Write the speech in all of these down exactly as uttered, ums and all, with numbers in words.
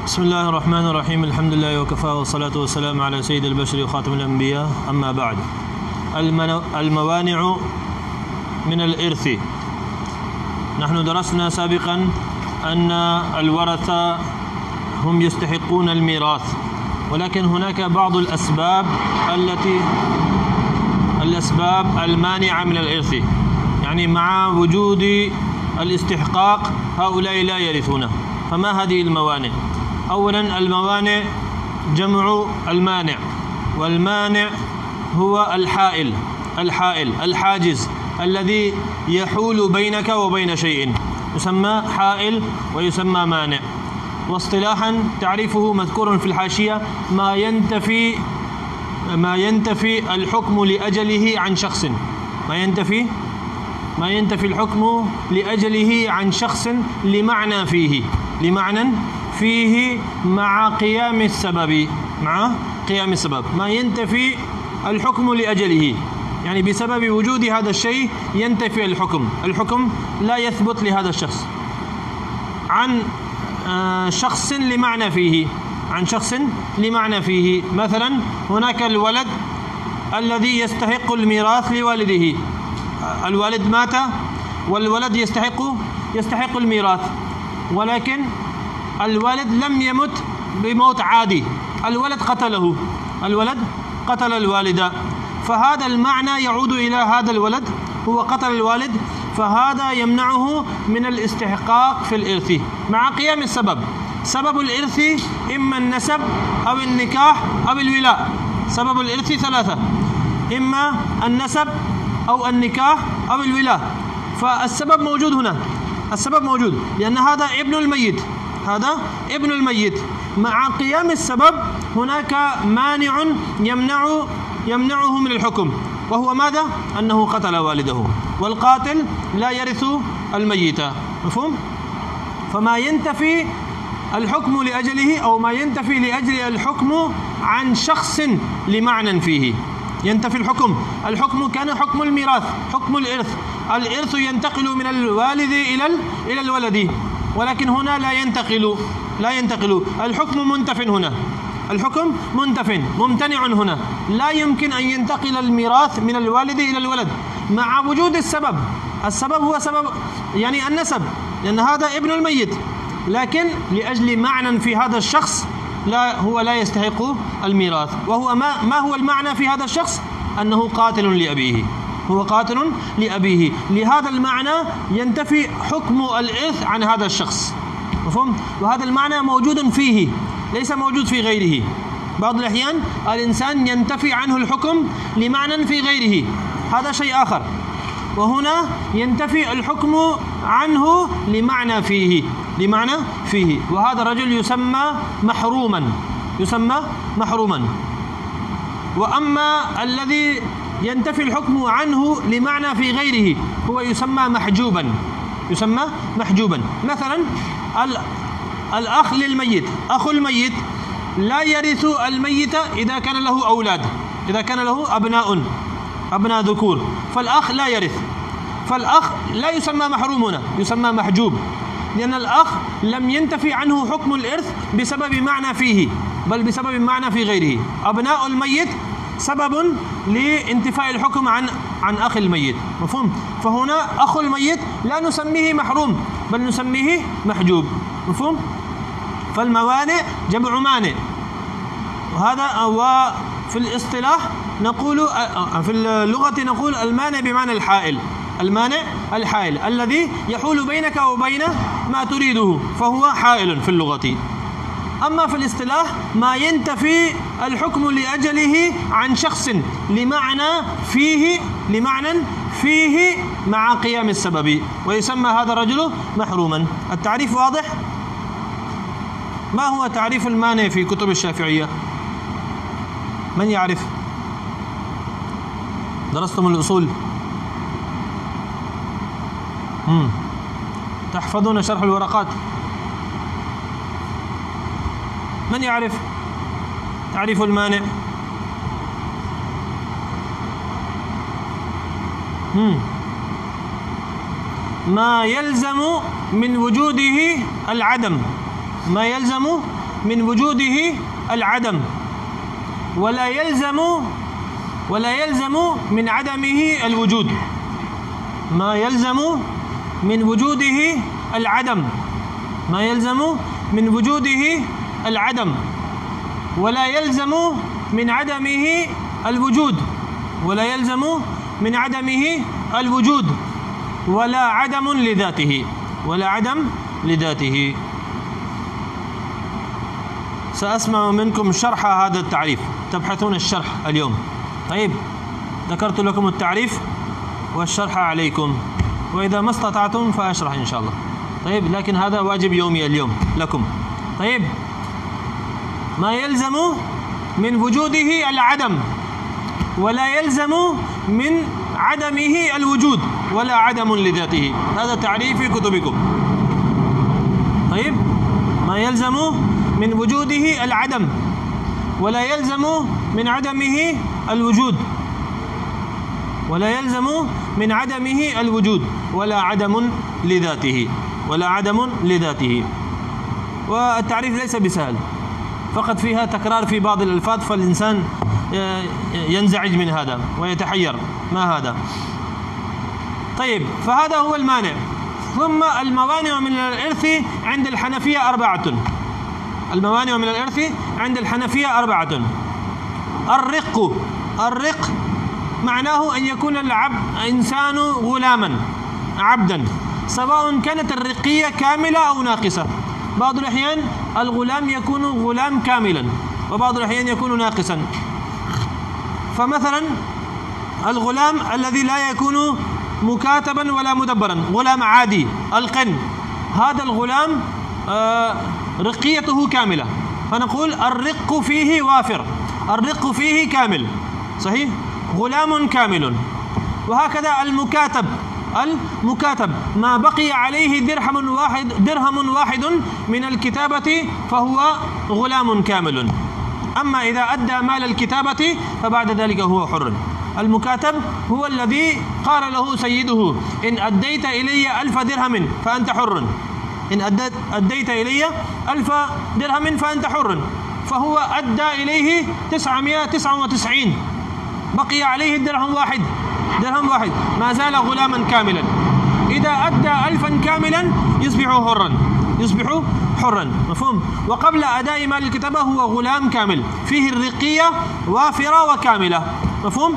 بسم الله الرحمن الرحيم. الحمد لله وكفى والصلاة والسلام على سيد البشر وخاتم الأنبياء. أما بعد، الموانع من الإرث. نحن درسنا سابقا أن الورثة هم يستحقون الميراث، ولكن هناك بعض الأسباب التي الأسباب المانعة من الإرث، يعني مع وجود الاستحقاق هؤلاء لا يرثون. فما هذه الموانع؟ أولا، الموانع جمع المانع، والمانع هو الحائل الحائل الحاجز الذي يحول بينك وبين شيء، يسمى حائل ويسمى مانع. واصطلاحا تعريفه مذكور في الحاشية: ما ينتفي ما ينتفي الحكم لأجله عن شخص ما ينتفي ما ينتفي الحكم لأجله عن شخص لمعنى فيه لمعنى فيه مع قيام السبب مع قيام السبب ما ينتفي الحكم لأجله، يعني بسبب وجود هذا الشيء ينتفي الحكم الحكم لا يثبت لهذا الشخص عن شخص لمعنى فيه عن شخص لمعنى فيه. مثلا، هناك الولد الذي يستحق الميراث لوالده. الوالد مات والولد يستحق يستحق الميراث، ولكن الولد لم يمت بموت عادي، الولد قتله الولد قتل الوالد، فهذا المعنى يعود إلى هذا الولد، هو قتل الوالد، فهذا يمنعه من الاستحقاق في الإرث مع قيام السبب. سبب الإرث إما النسب أو النكاح أو الولاء. سبب الإرث ثلاثة: إما النسب أو النكاح أو الولاء. فالسبب موجود هنا، السبب موجود لأن هذا ابن الميت هذا ابن الميت مع قيام السبب هناك مانع يمنع يمنعه من الحكم، وهو ماذا؟ أنه قتل والده، والقاتل لا يرث الميت. مفهوم؟ فما ينتفي الحكم لأجله أو ما ينتفي لأجل الحكم عن شخص لمعنى فيه. ينتفي الحكم الحكم كان حكم الميراث، حكم الإرث الإرث ينتقل من الوالد إلى إلى الولد، ولكن هنا لا ينتقل لا ينتقل الحكم منتف هنا الحكم منتف ممتنع هنا، لا يمكن أن ينتقل الميراث من الوالد إلى الولد مع وجود السبب. السبب هو سبب يعني النسب، لأن هذا ابن الميت، لكن لأجل معنى في هذا الشخص لا هو لا يستحق الميراث. وهو ما ما هو المعنى في هذا الشخص؟ أنه قاتل لأبيه هو قاتل لأبيه لهذا المعنى ينتفي حكم الإرث عن هذا الشخص. مفهوم؟ وهذا المعنى موجود فيه، ليس موجود في غيره. بعض الأحيان الإنسان ينتفي عنه الحكم لمعنى في غيره، هذا شيء آخر. وهنا ينتفي الحكم عنه لمعنى فيه لمعنى فيه وهذا الرجل يسمى محروما يسمى محروما. وأما الذي ينتفي الحكم عنه لمعنى في غيره هو يسمى محجوبا يسمى محجوبا. مثلا، الأخ للميت، أخو الميت لا يرث الميت إذا كان له أولاد، إذا كان له أبناء أبناء ذكور، فالأخ لا يرث، فالأخ لا يسمى محروم هنا، يسمى محجوب، لأن الأخ لم ينتفي عنه حكم الإرث بسبب معنى فيه، بل بسبب معنى في غيره. أبناء الميت سبب لانتفاء الحكم عن عن أخ الميت. مفهوم؟ فهنا أخو الميت لا نسميه محروم، بل نسميه محجوب. مفهوم؟ فالموانع جمع مانع، وهذا وفي الاصطلاح نقول في اللغة نقول المانع بمعنى الحائل المانع الحائل الذي يحول بينك وبين ما تريده، فهو حائل في اللغة. أما في الاصطلاح ما ينتفي الحكم لأجله عن شخص لمعنى فيه لمعنى فيه مع قيام السبب، ويسمى هذا الرجل محروما. التعريف واضح؟ ما هو تعريف المانع في كتب الشافعية؟ من يعرف؟ درستم الأصول؟ مم. تحفظون شرح الورقات؟ من يعرف تعريف المانع؟ مم. ما يلزم من وجوده العدم ما يلزم من وجوده العدم، ولا يلزم ولا يلزم من عدمه الوجود. ما يلزم من وجوده العدم ما يلزم من وجوده العدم ولا يلزم من عدمه الوجود ولا يلزم من عدمه الوجود ولا عدم لذاته ولا عدم لذاته. سأسمع منكم شرح هذا التعريف، تبحثون الشرح اليوم. طيب، ذكرت لكم التعريف والشرح عليكم، وإذا ما استطعتم فأشرح إن شاء الله. طيب، لكن هذا واجب يومي اليوم لكم. طيب، ما يلزم من وجوده العدم ولا يلزم من عدمه الوجود ولا عدم لذاته. هذا تعريف في كتبكم. طيب، ما يلزم من وجوده العدم ولا يلزم من عدمه الوجود ولا يلزم من عدمه الوجود ولا عدم لذاته ولا عدم لذاته. والتعريف ليس بسهل، فقط فيها تكرار في بعض الألفاظ، فالإنسان ينزعج من هذا ويتحير ما هذا. طيب، فهذا هو المانع. ثم الموانع من الإرث عند الحنفية أربعة. الموانع من الإرث عند الحنفية أربعة. الرق الرق معناه أن يكون العبد إنسان غلاما عبدا، سواء كانت الرقية كاملة أو ناقصة. بعض الأحيان الغلام يكون غلام كاملا، وبعض الأحيان يكون ناقصا. فمثلا الغلام الذي لا يكون مكاتبا ولا مدبرا، غلام عادي القن، هذا الغلام رقيته كاملة، فنقول الرق فيه وافر، الرق فيه كامل، صحيح، غلام كامل. وهكذا المكاتب المكاتب ما بقي عليه درهم واحد درهم واحد من الكتابة فهو غلام كامل. أما إذا أدى مال الكتابة فبعد ذلك هو حر. المكاتب هو الذي قال له سيده: إن أديت إلي ألف درهم فأنت حر، إن أديت, أديت إلي ألف درهم فأنت حر، فهو أدى إليه تسعمائة وتسعة وتسعين، بقي عليه درهم واحد درهم واحد ما زال غلاما كاملا. إذا أدى ألفا كاملا يصبح حرا يصبح حرا مفهوم؟ وقبل أداء مال الكتابة هو غلام كامل، فيه الرقية وافرة وكاملة، مفهوم؟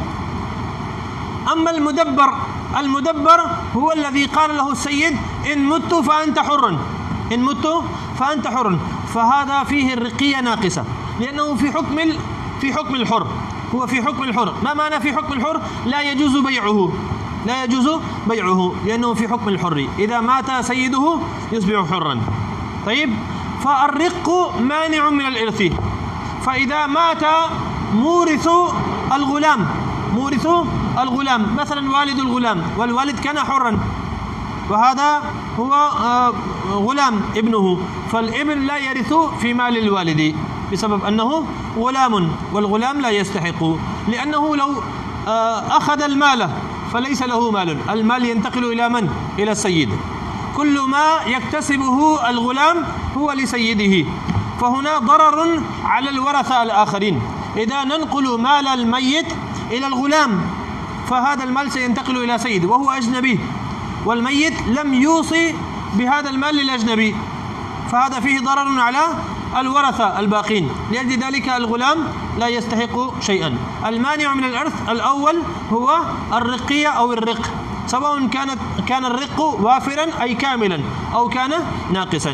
أما المدبر المدبر هو الذي قال له السيد: إن مت فأنت حر، إن مت فأنت حر، فهذا فيه الرقية ناقصة، لأنه في حكم في حكم الحر، هو في حكم الحر. ما معنى في حكم الحر؟ لا يجوز بيعه لا يجوز بيعه لأنه في حكم الحر. إذا مات سيده يصبح حرا. طيب، فالرق مانع من الإرث. فإذا مات مورث الغلام مورث الغلام مثلا والد الغلام، والوالد كان حرا، وهذا هو غلام ابنه، فالابن لا يرث في مال الوالد بسبب أنه غلام، والغلام لا يستحق، لأنه لو أخذ المال فليس له مال، المال ينتقل إلى من؟ إلى السيد. كل ما يكتسبه الغلام هو لسيده، فهنا ضرر على الورثة الآخرين. إذا ننقل مال الميت إلى الغلام فهذا المال سينتقل إلى سيد وهو أجنبي، والميت لم يوصي بهذا المال للأجنبي، فهذا فيه ضرر على الورثة الباقين. لأجل ذلك الغلام لا يستحق شيئا. المانع من الإرث الأول هو الرقية أو الرق، سواء كانت كان الرق وافرا أي كاملا أو كان ناقصا،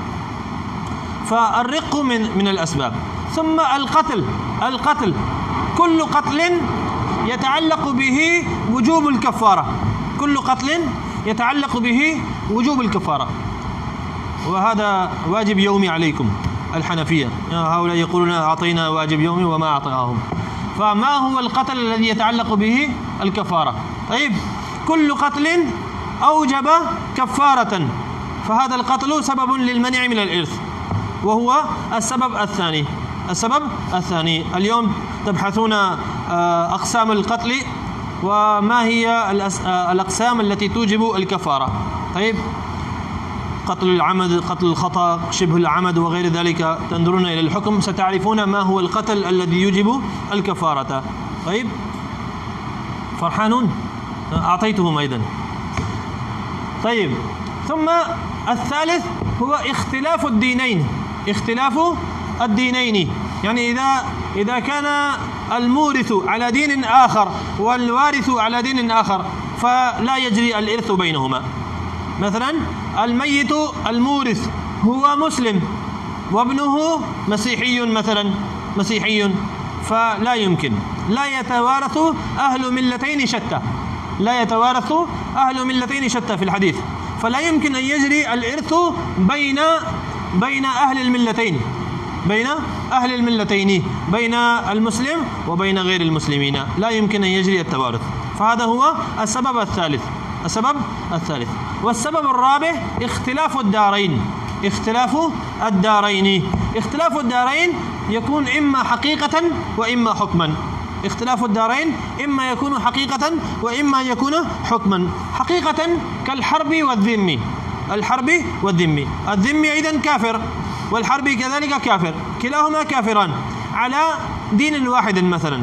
فالرق من من الأسباب. ثم القتل القتل كل قتل يتعلق به وجوب الكفارة، كل قتل يتعلق به وجوب الكفارة، وهذا واجب يومي عليكم الحنفية. هؤلاء يقولون أعطينا واجب يومي وما أعطاهم. فما هو القتل الذي يتعلق به الكفارة؟ طيب، كل قتل أوجب كفارة، فهذا القتل سبب للمنع من الإرث، وهو السبب الثاني السبب الثاني. اليوم تبحثون أقسام القتل وما هي الأقسام التي توجب الكفارة. طيب، قتل العمد، قتل الخطأ، شبه العمد وغير ذلك، تنظرون إلى الحكم ستعرفون ما هو القتل الذي يوجب الكفارة. طيب، فرحانون؟ أعطيتهم أيضا. طيب، ثم الثالث هو اختلاف الدينين. اختلاف الدينين يعني إذا إذا كان المورث على دين آخر والوارث على دين آخر فلا يجري الإرث بينهما. مثلا الميت المورث هو مسلم وابنه مسيحي مثلا، مسيحي، فلا يمكن، لا يتوارث أهل ملتين شتى، لا يتوارث أهل ملتين شتى في الحديث، فلا يمكن أن يجري الإرث بين بين أهل الملتين، بين أهل الملتين، بين المسلم وبين غير المسلمين، لا يمكن أن يجري التوارث. فهذا هو السبب الثالث، السبب الثالث. والسبب الرابع اختلاف الدارين. اختلاف الدارين اختلاف الدارين يكون إما حقيقة وإما حكما. اختلاف الدارين إما يكون حقيقة وإما يكون حكما. حقيقة كالحرب والذم، الحرب والذم، الذم أيضا كافر والحرب كذلك كافر، كلاهما كافران على دين واحد مثلا،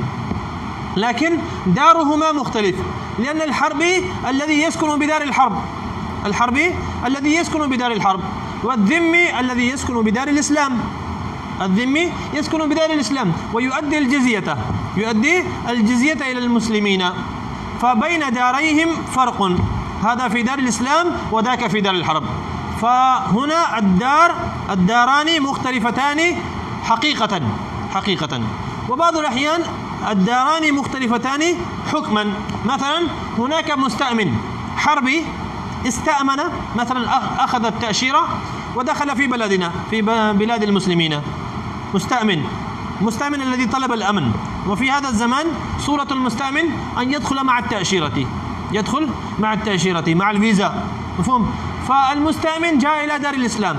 لكن دارهما مختلف، لأن الحربي الذي يسكن بدار الحرب، الحربي الذي يسكن بدار الحرب، والذمي الذي يسكن بدار الإسلام، الذمي يسكن بدار الإسلام ويؤدي الجزية، يؤدي الجزية إلى المسلمين، فبين داريهم فرق، هذا في دار الإسلام وذاك في دار الحرب. فهنا الدار الداران مختلفتان حقيقة حقيقة وبعض الأحيان الداران مختلفتان حكما. مثلا هناك مستأمن حربي استأمن مثلا، أخذ التأشيرة ودخل في بلدنا، في بلاد المسلمين، مستأمن، مستأمن الذي طلب الأمن. وفي هذا الزمان صورة المستأمن أن يدخل مع التأشيرة، يدخل مع التأشيرة مع الفيزا، مفهوم؟ فالمستأمن جاء إلى دار الإسلام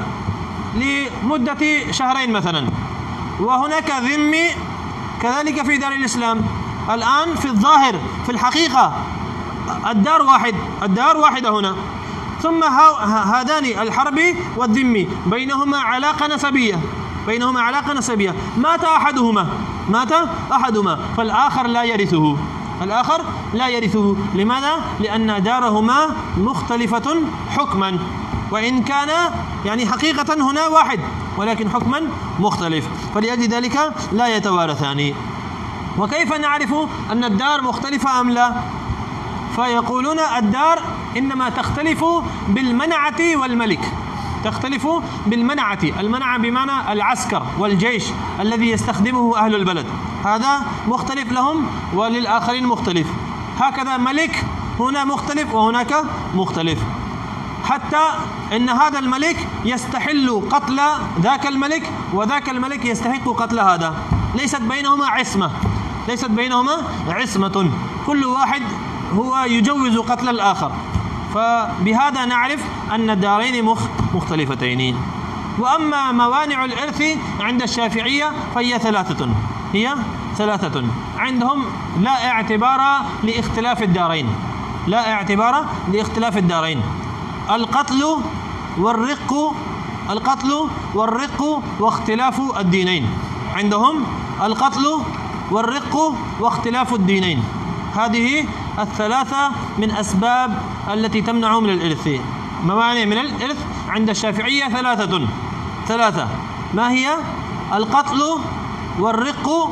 لمدة شهرين مثلا، وهناك ذمي كذلك في دار الإسلام. الآن في الظاهر في الحقيقة الدار واحد، الدار واحدة هنا، ثم هذان الحربي والذمي بينهما علاقة نسبية، بينهما علاقة نسبية، مات أحدهما، مات أحدهما فالآخر لا يرثه، الآخر لا يرثه. لماذا؟ لأن دارهما مختلفة حكما، وإن كان يعني حقيقة هنا واحد ولكن حكما مختلف، فلأجل ذلك لا يتوارثان. وكيف نعرف أن الدار مختلفة أم لا؟ فيقولون الدار إنما تختلف بالمنعة والملك، تختلف بالمنعة، المنعة بمعنى العسكر والجيش الذي يستخدمه أهل البلد، هذا مختلف لهم وللآخرين مختلف. هكذا ملك هنا مختلف وهناك مختلف، حتى إن هذا الملك يستحل قتل ذاك الملك وذاك الملك يستحق قتل هذا، ليست بينهما عصمة، ليست بينهما عصمة، كل واحد هو يجوز قتل الآخر. فبهذا نعرف أن الدارين مختلفتين. وأما موانع الإرث عند الشافعية فهي ثلاثة، هي ثلاثة عندهم، لا اعتبار لاختلاف الدارين، لا اعتبار لاختلاف الدارين. القتل والرق، القتل والرق واختلاف الدينين، عندهم القتل والرق واختلاف الدينين، هذه الثلاثة من أسباب التي تمنع من الإرث. موانع من الإرث عند الشافعية ثلاثة، ثلاثة، ما هي؟ القتل والرق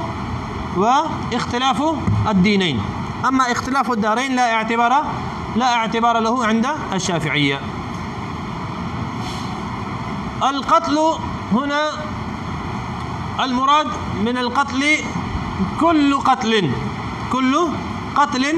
واختلاف الدينين. أما اختلاف الدارين لا اعتبار لا اعتبار له عند الشافعية. القتل هنا المراد من القتل كل قتل، كل قتل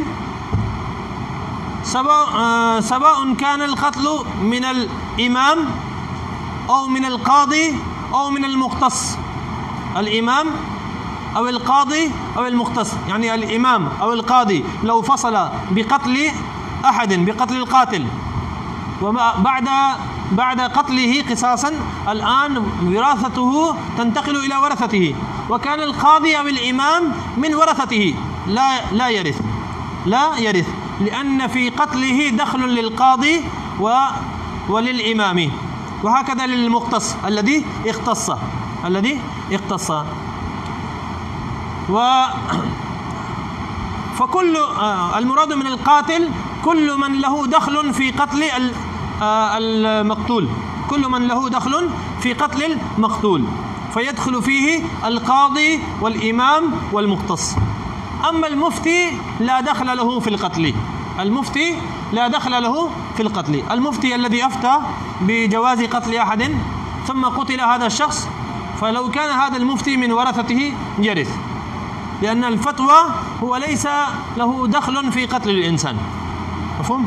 سواء سواء كان القتل من الإمام أو من القاضي أو من المختص، الإمام أو القاضي أو المختص، يعني الإمام أو القاضي لو فصل بقتل أحد، بقتل القاتل، وبعد بعد قتله قصاصا، الآن وراثته تنتقل إلى ورثته، وكان القاضي أو الإمام من ورثته، لا لا يرث، لا يرث، لأن في قتله دخل للقاضي وللإمام، وهكذا للمختص الذي اختص الذي اختص. و فكل المراد من القاتل كل من له دخل في قتل المقتول، كل من له دخل في قتل المقتول، فيدخل فيه القاضي والإمام والمختص. أما المفتي لا دخل له في القتل، المفتي لا دخل له في القتل. المفتي الذي أفتى بجواز قتل أحد ثم قتل هذا الشخص، فلو كان هذا المفتي من ورثته يرث، لأن الفتوى هو ليس له دخل في قتل الإنسان. مفهوم؟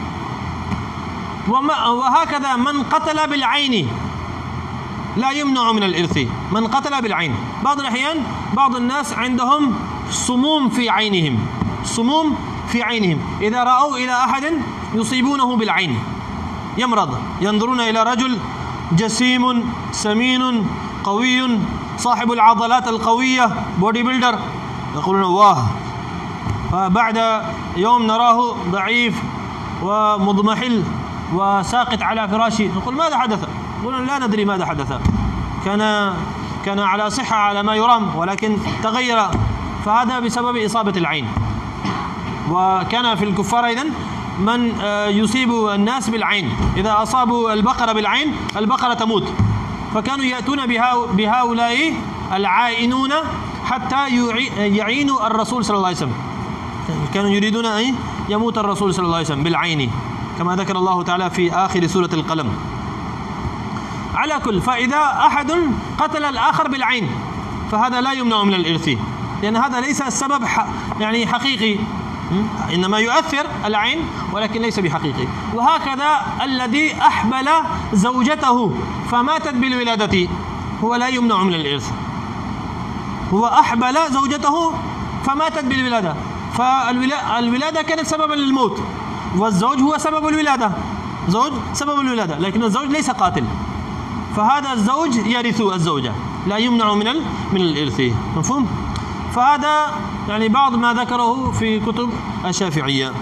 وهكذا من قتل بالعين لا يمنع من الإرث. من قتل بالعين، بعض الأحيان بعض الناس عندهم سموم في عينهم، سموم في عينهم، إذا رأوا إلى أحد يصيبونه بالعين يمرض، ينظرون إلى رجل جسيم سمين قوي صاحب العضلات القوية بودي بيلدر، يقولون واه، فبعد يوم نراه ضعيف ومضمحل وساقط على فراشه، نقول ماذا حدث؟ يقولون لا ندري ماذا حدث، كان كان على صحة على ما يرام ولكن تغير، فهذا بسبب إصابة العين. وكان في الكفار أيضا من يصيب الناس بالعين، إذا أصابوا البقرة بالعين البقرة تموت، فكانوا يأتون بهؤلاء العائنون حتى يعينوا الرسول صلى الله عليه وسلم، كانوا يريدون أن يموت الرسول صلى الله عليه وسلم بالعين، كما ذكر الله تعالى في آخر سورة القلم. على كل، فإذا أحد قتل الآخر بالعين فهذا لا يمنع من الإرث، لأن هذا ليس السبب يعني حقيقي، إنما يؤثر العين ولكن ليس بحقيقي. وهكذا الذي أحبل زوجته فماتت بالولادة هو لا يمنع من الإرث، هو أحبل زوجته فماتت بالولادة، فالولادة كانت سببا للموت، والزوج هو سبب الولادة، زوج سبب الولادة، لكن الزوج ليس قاتل، فهذا الزوج يرث الزوجة، لا يمنع من من الإرث. مفهوم؟ فهذا يعني بعض ما ذكره في كتب الشافعية.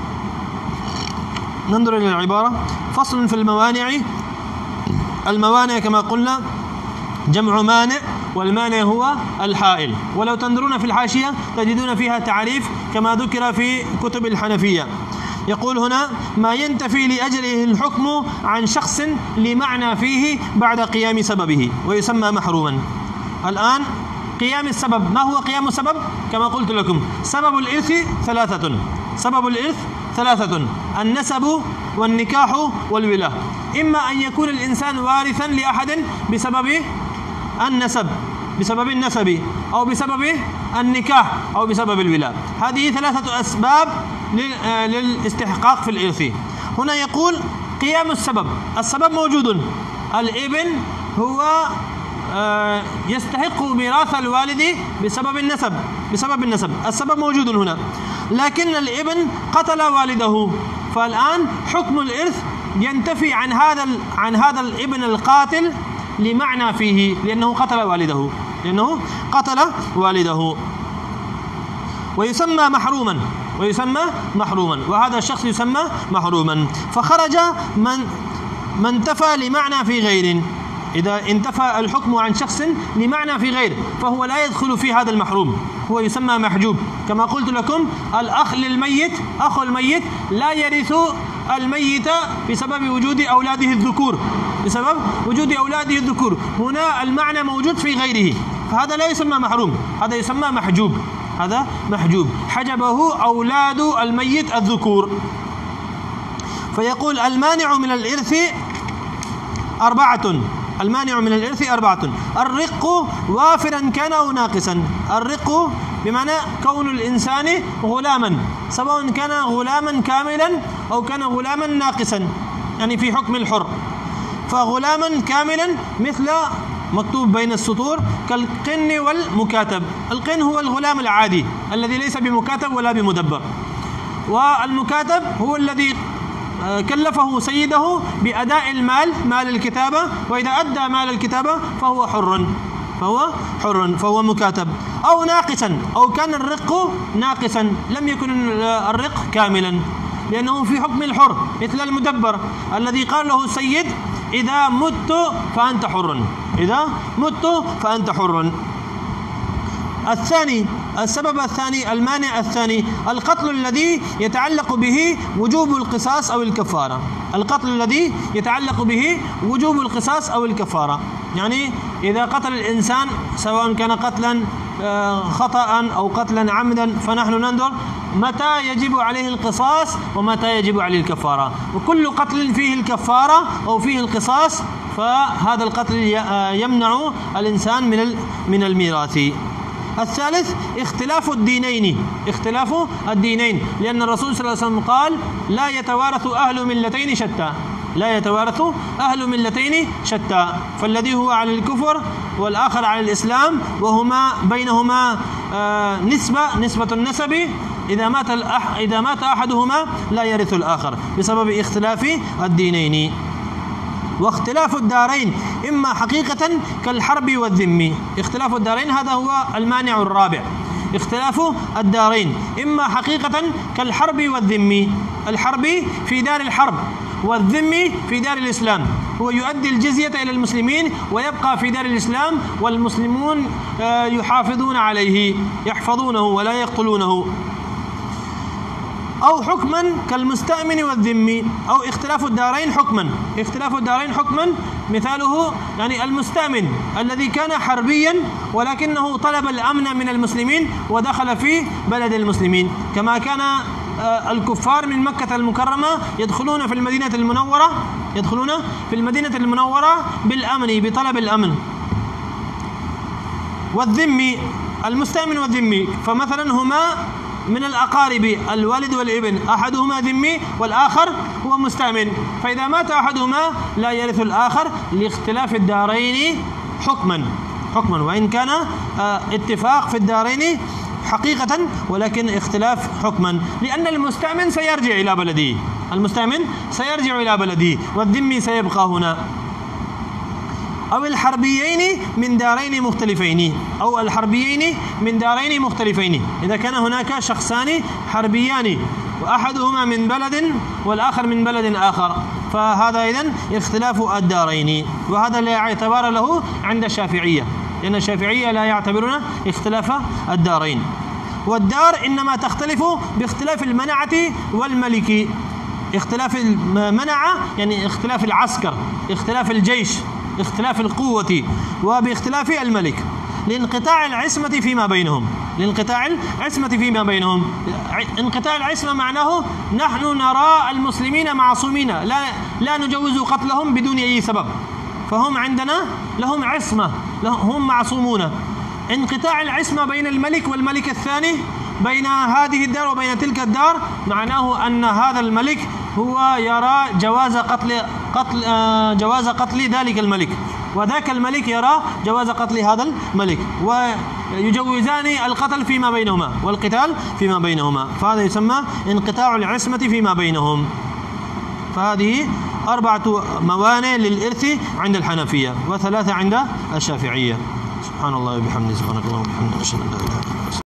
ننظر إلى العبارة. فصل في الموانع. الموانع كما قلنا جمع مانع، والمانع هو الحائل، ولو تنظرون في الحاشية تجدون فيها تعريف كما ذكر في كتب الحنفية. يقول هنا ما ينتفي لأجله الحكم عن شخص لمعنى فيه بعد قيام سببه ويسمى محروما. الآن قيام السبب، ما هو قيام السبب؟ كما قلت لكم سبب الإرث ثلاثة، سبب الإرث ثلاثة: النسب والنكاح والولاء. إما أن يكون الإنسان وارثا لأحد بسبب النسب، بسبب النسب، أو بسبب النكاح، أو بسبب الولاء. هذه ثلاثة أسباب للاستحقاق في الإرث. هنا يقول قيام السبب، السبب موجود، الابن هو يستحق ميراث الوالد بسبب النسب، بسبب النسب، السبب موجود هنا، لكن الابن قتل والده، فالآن حكم الإرث ينتفي عن هذا عن هذا الابن القاتل لمعنى فيه، لأنه قتل والده، لأنه قتل والده، ويسمى محروما، ويسمى محروما، وهذا الشخص يسمى محروما. فخرج من من انتفى لمعنى في غير، إذا انتفى الحكم عن شخص لمعنى في غير فهو لا يدخل في هذا المحروم، هو يسمى محجوب. كما قلت لكم الأخ للميت، أخو الميت لا يرث الميت بسبب وجود أولاده الذكور، بسبب وجود أولاده الذكور، هنا المعنى موجود في غيره، فهذا لا يسمى محروم، هذا يسمى محجوب، هذا محجوب، حجبه أولاد الميت الذكور. فيقول المانع من الإرث أربعة، المانع من الإرث أربعة: الرق وافرا كان أو ناقصا. الرق بمعنى كون الإنسان غلاما، سواء كان غلاما كاملا أو كان غلاما ناقصا، يعني في حكم الحر. فغلاما كاملا مثل مكتوب بين السطور كالقن والمكاتب. القن هو الغلام العادي الذي ليس بمكاتب ولا بمدبر، والمكاتب هو الذي كلفه سيده بأداء المال، مال الكتابة، وإذا أدى مال الكتابة فهو حر، فهو حر، فهو مكاتب. أو ناقصا، أو كان الرق ناقصا، لم يكن الرق كاملا، لأنه في حكم الحر، مثل المدبر الذي قال له السيد إذا مت فأنت حر، إذا مت فأنت حر. الثاني، السبب الثاني، المانع الثاني، القتل الذي يتعلق به وجوب القصاص أو الكفارة. القتل الذي يتعلق به وجوب القصاص أو الكفارة، يعني إذا قتل الإنسان سواء كان قتلا خطأ أو قتلا عمدا، فنحن ننظر متى يجب عليه القصاص ومتى يجب عليه الكفارة. وكل قتل فيه الكفارة أو فيه القصاص فهذا القتل يمنع الإنسان من من الميراث. الثالث اختلاف الدينين، اختلاف الدينين، لأن الرسول صلى الله عليه وسلم قال لا يتوارث أهل ملتين شتى، لا يتوارث أهل ملتين شتى، فالذي هو على الكفر والآخر على الإسلام وهما بينهما آه نسبة نسبة النسب، إذا مات الأح إذا مات أحدهما لا يرث الآخر بسبب اختلاف الدينين. واختلاف الدارين إما حقيقة كالحرب والذم، اختلاف الدارين هذا هو المانع الرابع، اختلاف الدارين إما حقيقة كالحرب والذم، الحرب في دار الحرب والذم في دار الإسلام، هو يؤدي الجزية إلى المسلمين ويبقى في دار الإسلام والمسلمون يحافظون عليه، يحفظونه ولا يقتلونه. أو حكما كالمستأمن والذمي، أو اختلاف الدارين حكما، اختلاف الدارين حكما مثاله يعني المستأمن الذي كان حربيا ولكنه طلب الأمن من المسلمين ودخل في بلد المسلمين، كما كان الكفار من مكة المكرمة يدخلون في المدينة المنورة يدخلون في المدينة المنورة بالأمن، بطلب الأمن. والذمي، المستأمن والذمي، فمثلا هما من الأقارب الوالد والابن، أحدهما ذمي والآخر هو مستأمن، فإذا مات أحدهما لا يرث الآخر لاختلاف الدارين حكما حكما وإن كان اتفاق في الدارين حقيقة ولكن اختلاف حكما، لأن المستأمن سيرجع إلى بلده، المستأمن سيرجع إلى بلده والذمي سيبقى هنا. أو الحربيين من دارين مختلفين، أو الحربيين من دارين مختلفين، إذا كان هناك شخصان حربيان وأحدهما من بلد والآخر من بلد آخر، فهذا إذن اختلاف الدارين، وهذا لا اعتبار له عند الشافعية، لأن الشافعية لا يعتبرون اختلاف الدارين. والدار إنما تختلف باختلاف المنعة والملك، اختلاف المنعة يعني اختلاف العسكر، اختلاف الجيش، اختلاف القوة، وباختلاف الملك، لانقطاع العصمة فيما بينهم، لانقطاع العصمة فيما بينهم. انقطاع العصمة معناه نحن نرى المسلمين معصومين، لا لا نجوز قتلهم بدون أي سبب، فهم عندنا لهم عصمة، هم معصومون. انقطاع العصمة بين الملك والملك الثاني، بين هذه الدار وبين تلك الدار، معناه أن هذا الملك هو يرى جواز قتل قتل آه جواز قتل ذلك الملك، وذاك الملك يرى جواز قتل هذا الملك، ويجوزان القتل فيما بينهما والقتال فيما بينهما، فهذا يسمى انقطاع العصمة فيما بينهم. فهذه أربعة موانع للإرث عند الحنفية وثلاثة عند الشافعية. سبحان الله وبحمده، سبحانك اللهم وبحمدك، أشهد أن لا إله إلا أنت.